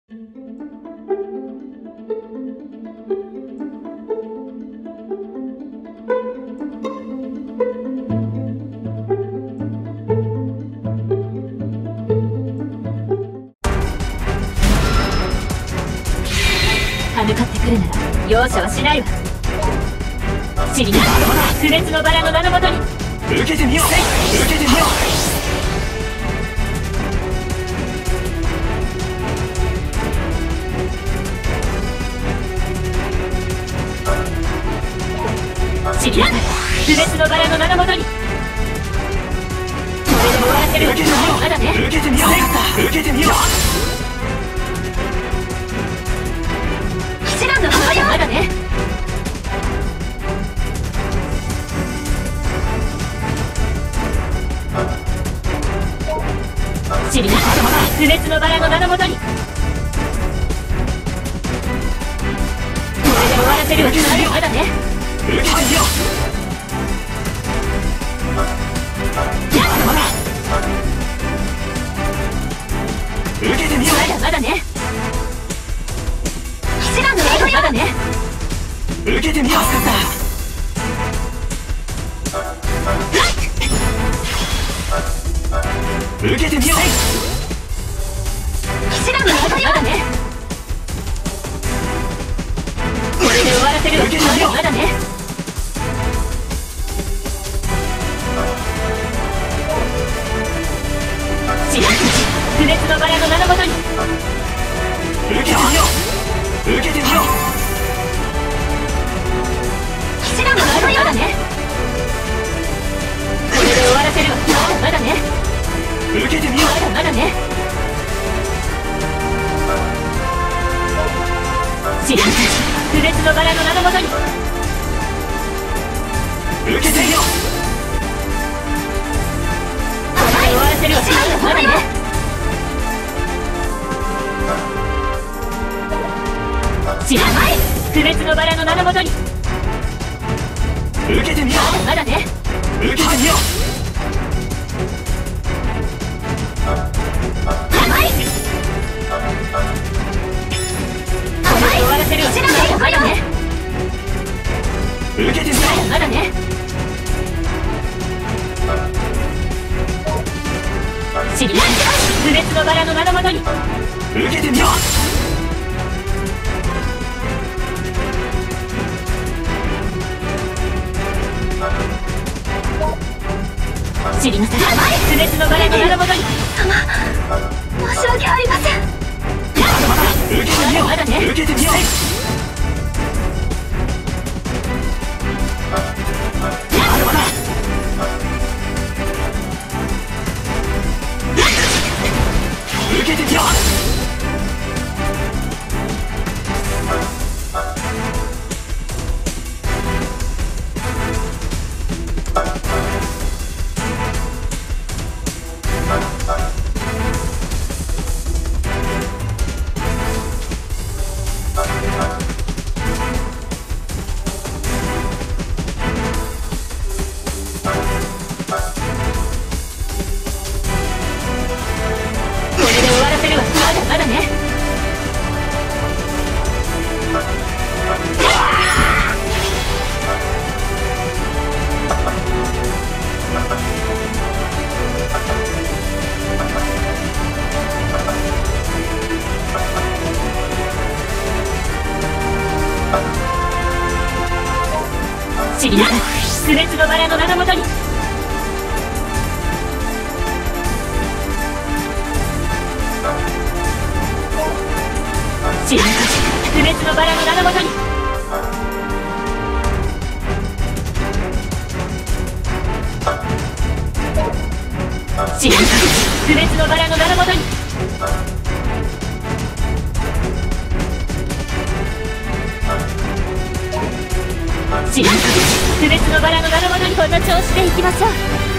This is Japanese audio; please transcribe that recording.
歯向かってくるなら容赦はしないわ。知りな不滅のバラの名のもとに受けてみよう。受けてみよ知りな不滅のバラの名のもとにこれで終わらせるわ。まだね。 う。受けてみよう。受けてみよう。 騎士団の母よ。まだね。知りな不滅のバラの名のもとにこれで終わらせるわ。まだね。 受けてみよう。受けてみよう。 まだね。騎士団の母よ。まだね。 受けてみよう。受けてみよう。 騎士団の母よ。まだね。これで終わらせるわ。 受けてみよう。 まだね。知らん不滅のバラの名のもとに受けてみよう。受けてみよう。 騎士団の母よ。まだね。これで終わらせるわ。まだね。 受けてみよう。 まだね。知らん不滅のバラの名のもとに受けてみよう。 これで終わらせるわ。まだね。知らない不滅のバラの名のもとに受けてみよう。 まだね。 受けてみよう。 甘いこれで終わらせるわ。まだね。 受けてみよう。 まだね。知りない不滅のバラの名のもとに受けてみよう。 知りなさい不滅のバラの名のもとに申し訳ありません。 受けてみよう。 まだね。 受けてみよう。受けてみよう。 まだね。知りな不滅のバラの名のもとに知りな不滅のバラの名のもとに知りな不滅のバラの名のもとに知りな不滅のバラの名のもとにこの調子でいきましょう。